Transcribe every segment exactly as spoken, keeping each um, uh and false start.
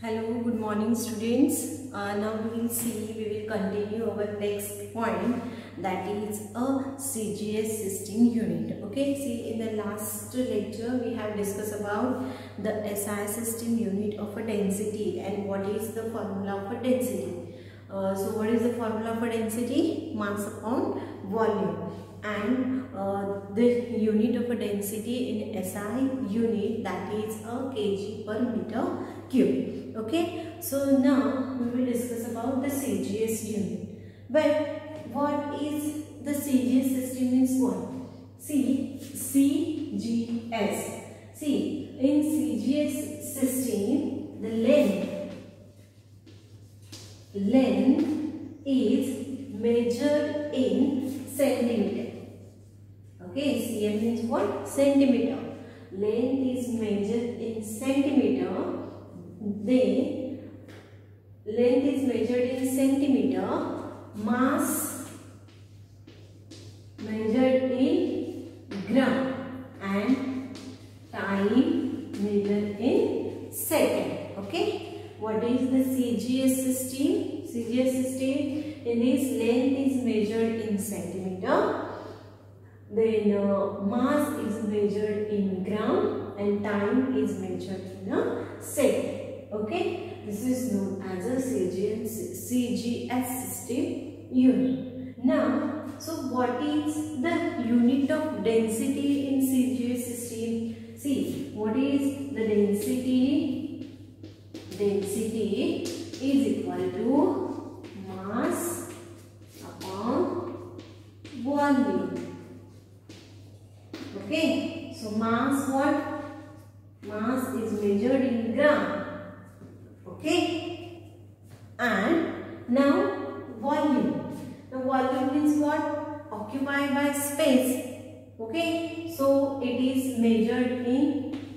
Hello, good morning students. Uh, now we will see, we will continue our next point, that is a C G S system unit. Okay, see, in the last lecture we have discussed about the S I system unit of a density and what is the formula for density. Uh, so what is the formula for density? Mass upon volume. And uh, the unit of a density in S I unit, that is a kg per meter cube. Okay, so now we will discuss about the C G S unit. But what is the C G S system means what? See, C G S. See, in C G S system, the length, length is measured in centimeter. Okay, cm means what? Centimeter. Length is measured in centimeter. Then length is measured in centimeter. Mass measured in gram and time measured in second. Okay, what is the C G S system? C G S system, in this length is measured in centimeter. Then uh, mass is measured in gram and time is measured in a second. Okay, this is known as a C G S system unit. Now, so what is the unit of density in C G S system? See, what is the density? Density is equal to mass upon volume. Okay, so mass what? Mass is measured in gram. Okay, and now volume. Now volume means what? Occupied by space. Okay, so it is measured in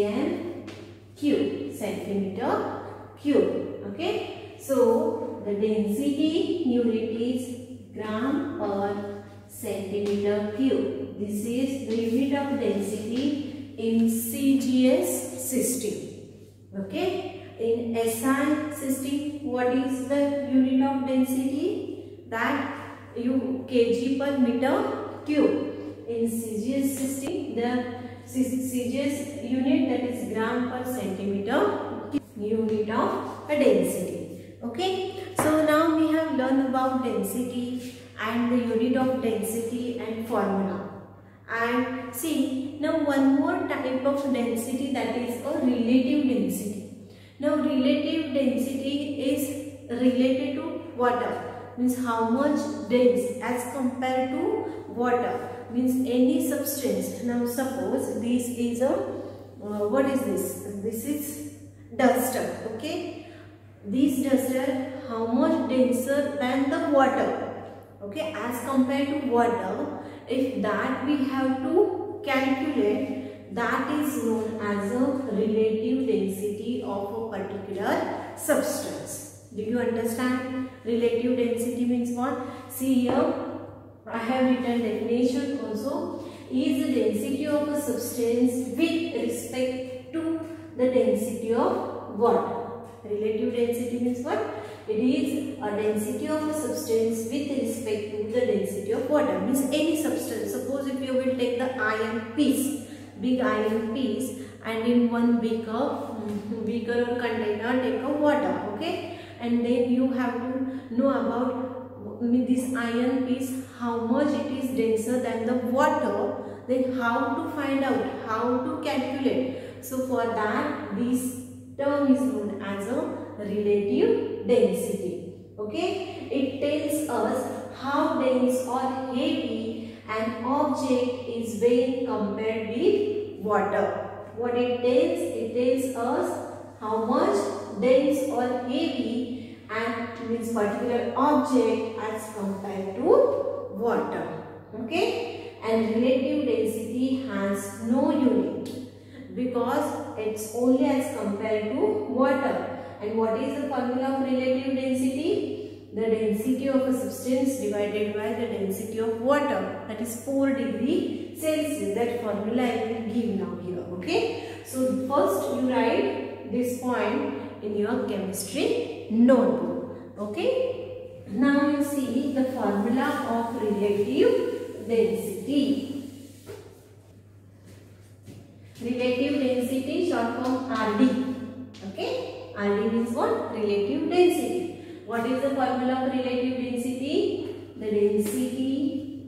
cm cube, centimeter cube. Okay, so the density unit is gram per centimeter cube. This is the unit of density in C G S system. Okay. In S I system, what is the unit of density? That you kg per meter cube. In C G S system, the C G S unit, that is gram per centimeter unit of density. Okay. So now we have learned about density and the unit of density and formula. And see, now one more type of density, that is a relative density. Now relative density is related to water, means how much dense as compared to water, means any substance. Now suppose this is a, uh, what is this? This is duster, okay. This duster, how much denser than the water, okay, as compared to water. If that we have to calculate, that is known as a relative density of a particular substance. Do you understand? Relative density means what? See here, I have written definition also. Is the density of a substance with respect to the density of water. Relative density means what? It is a density of a substance with respect to the density of water. Means any substance. Suppose if you will take the iron piece, big iron piece, and in one beaker, beaker or container take a water, okay, and then you have to know about this iron piece, how much it is denser than the water, then how to find out, how to calculate. So for that, this term is known as a relative density. Okay, it tells us how dense or heavy an object is when compared with water. What it tells? It tells us how much dense or heavy and means particular object as compared to water. Okay, and relative density has no unit because it's only as compared to water. And what is the formula of relative density? The density of a substance divided by the density of water, that is four degree Celsius. That formula I will give now here. Okay, so first you write this point in your chemistry notebook. Okay. Now you see the formula of relative density. Relative density short form R D. Okay. R D means what? Relative density. What is the formula of relative density? The density,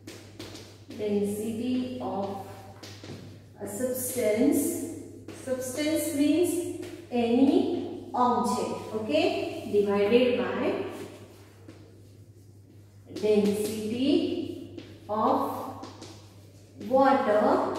density of a substance. Substance means any object. Okay. Divided by density of water.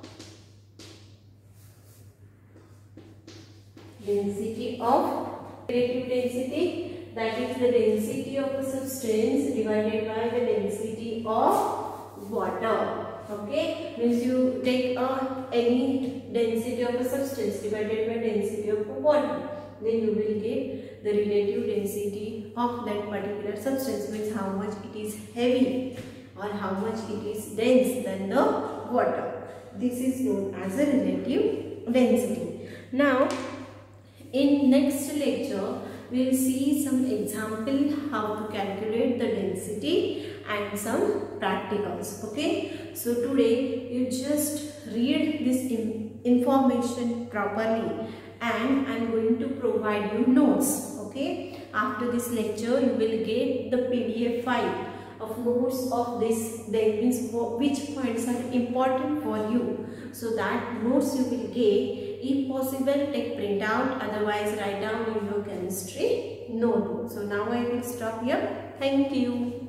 Density of relative density, that is the density of a substance divided by the density of water. Okay, means you take a any density of a substance divided by density of a water, then you will get the relative density of that particular substance, means how much it is heavy or how much it is dense than the water. This is known as a relative density. Now in next lecture, we will see some example how to calculate the density and some practicals. Okay. So today you just read this in information properly and I am going to provide you notes. Okay. After this lecture, you will get the P D F file of notes of this. That means for which points are important for you. So that notes you will get. If possible, take print out, otherwise write down in your chemistry notebook. So now I will stop here. Thank you.